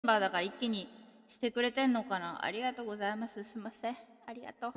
バーだから一気にしてくれてんのかな。ありがとうございます。すいません。ありがとう。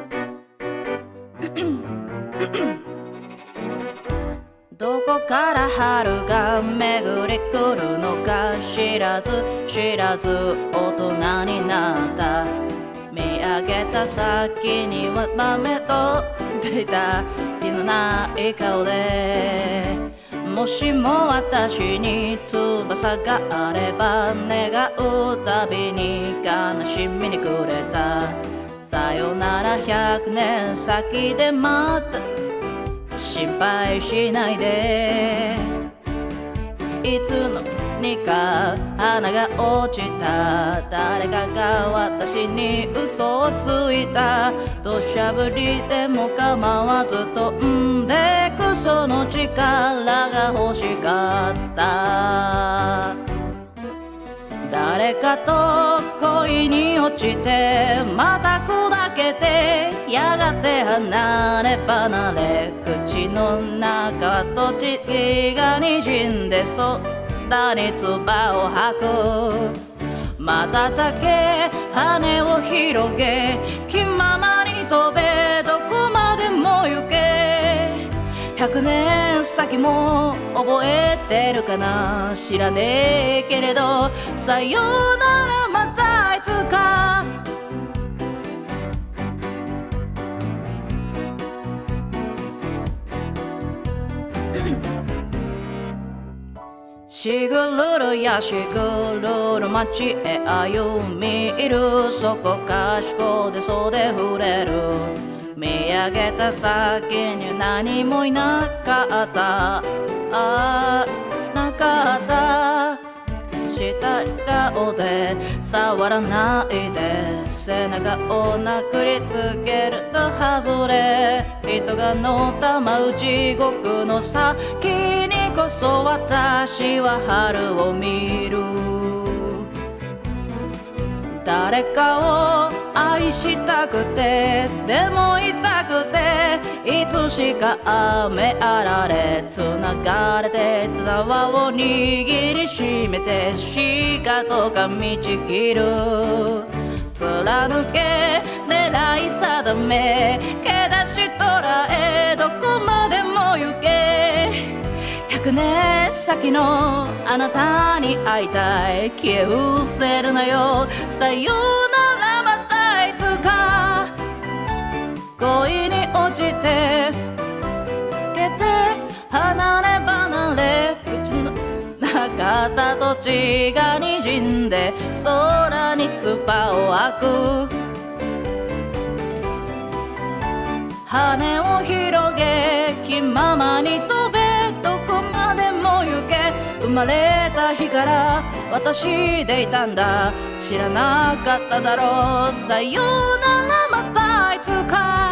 どこから春が巡り来るのか知らず知らず大人になった。見上げた先には豆と出た気のない顔で、もしも私に翼があれば願うたびに悲しみに暮れた。さよなら100年先でまた心配しないで。いつのにか花が落ちた。誰かが私に嘘をついた。土砂降りでも構わず飛んでくその力が欲しかった。誰かと恋に落ちてまた砕けてやがて離れ離れ、口の中は土地がにじんで空に唾を吐く。瞬け羽を広げ気ままに飛べ、どこまでも行け。100年先も覚えてるかな、知らねえけれどさよならまたいつか。しぐるるやしぐるる街へ歩みいる。そこかしこで袖触れる。見上げた先に何もいなかった。なかった。下顔で触らないで背中を殴りつけると外れ、人が乗った舞う地獄の先にこそ私は春を見る。誰かを愛したくてでも痛くて、いつしか雨あられつながれて縄を握りしめてしかとか道切る。貫け狙い定めけ出し捉えどこまでも行け。100年先のあなたに会いたい。消え失せるなよさよならまたいつか。恋に落ちてけて離れ離れ、口の中た土地がにじんで空に唾を吐く。羽を広げ気ままに飛べ、どこまでも行け。生まれた日から私でいたんだ、知らなかっただろうさよならまたいつか。